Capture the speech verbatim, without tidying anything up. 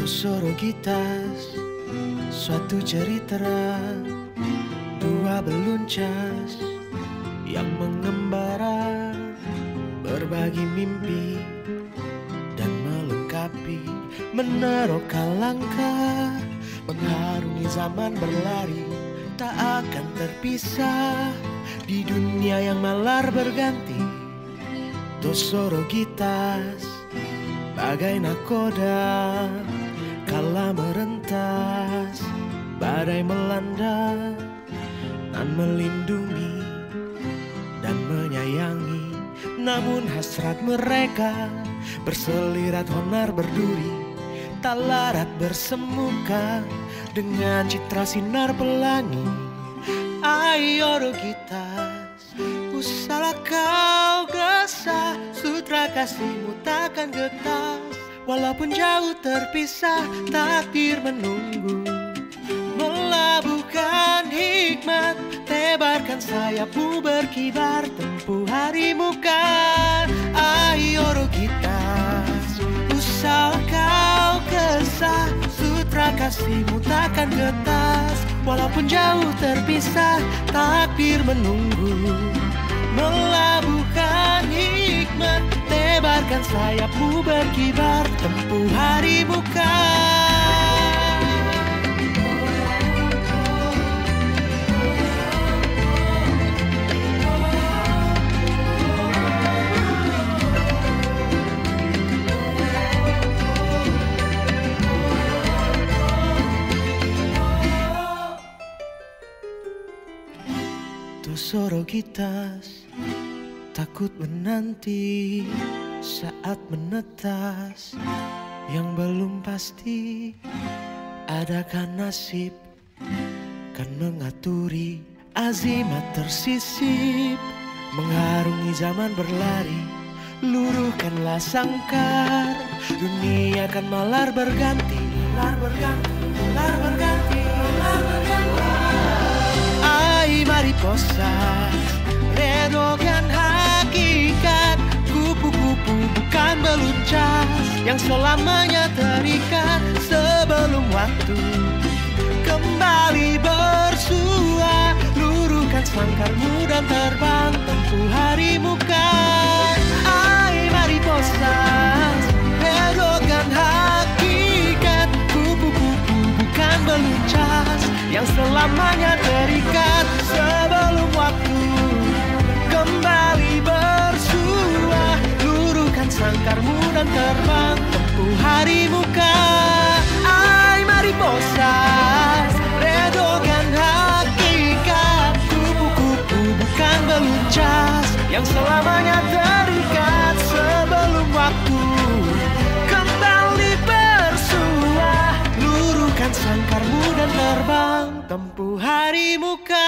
Sorogitas, suatu cerita dua beluncas yang mengembara, berbagi mimpi dan melengkapi, meneroka langkah, mengharungi zaman berlari, tak akan terpisah di dunia yang malar berganti. Sorogitas bagai nakoda, kala merentas, badai melanda, nan melindungi dan menyayangi. Namun hasrat mereka berselirat honar berduri, tak larat bersemuka dengan citra sinar pelangi. Ayo Sorogitas, usahlah kau gesah, sutra kasihmu takkan getas. Walaupun jauh terpisah, takdir menunggu. Melabuhkan hikmat, tebarkan sayapmu berkibar, tempuh harimu kan. Ayo Sorogitas, usahlah kau kesah, sutra kasihmu takkan getas. Walaupun jauh terpisah, takdir menunggu. Melabuhkan hikmat, tebarkan sayapmu berkibar, tempuh harimu kan. Sorogitas, takut menanti saat menetas yang belum pasti. Adakah nasib kan mengaturi, azimat tersisip mengharungi zaman berlari. Luruhkanlah sangkar, dunia kan malar berganti, malar berganti, malar berganti, malar berganti. Ai mariposa, redogan hakikat, kupu-kupu bukan beluncas yang selamanya terikat. Sebelum waktu kembali bersua, luruhkan sangkarmu dan terbang, tempuh harimu kan. Ai mariposa, redogan hakikat, kupu-kupu bukan beluncas yang selamanya terikat. Sebelum waktu kembali bersua, luruhkan sangkarmu dan terbang, tempuh harimu kan. Ai mariposa, redogan hakikat, kupu-kupu bukan beluncas yang selamanya terikat. Sebelum waktu kembali bersua, luruhkan sangkarmu dan terbang, tempuh harimu kan.